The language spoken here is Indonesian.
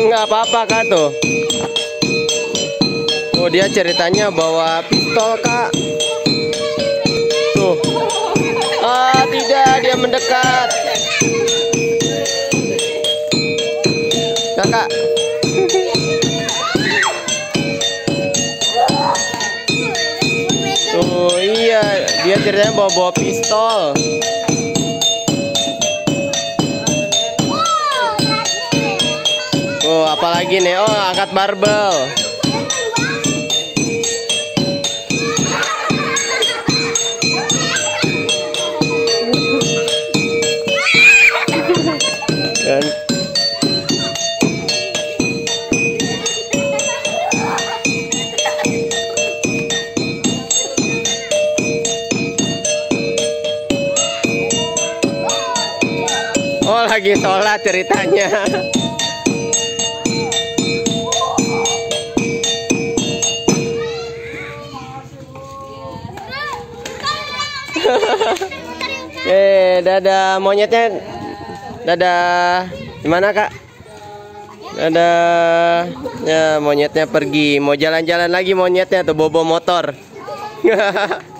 Nggak apa-apa kak tuh. Oh dia ceritanya bawa pistol kak. Tuh. Ah tidak, dia mendekat. Kakak. Tuh iya, dia ceritanya bawa pistol. Oh apalagi nih, oh angkat barbel. Dan oh lagi sholat ceritanya. Dadah monyetnya. Dadah. Gimana kak? Dadah. Ya monyetnya pergi. Mau jalan-jalan lagi monyetnya tuh, bobo motor.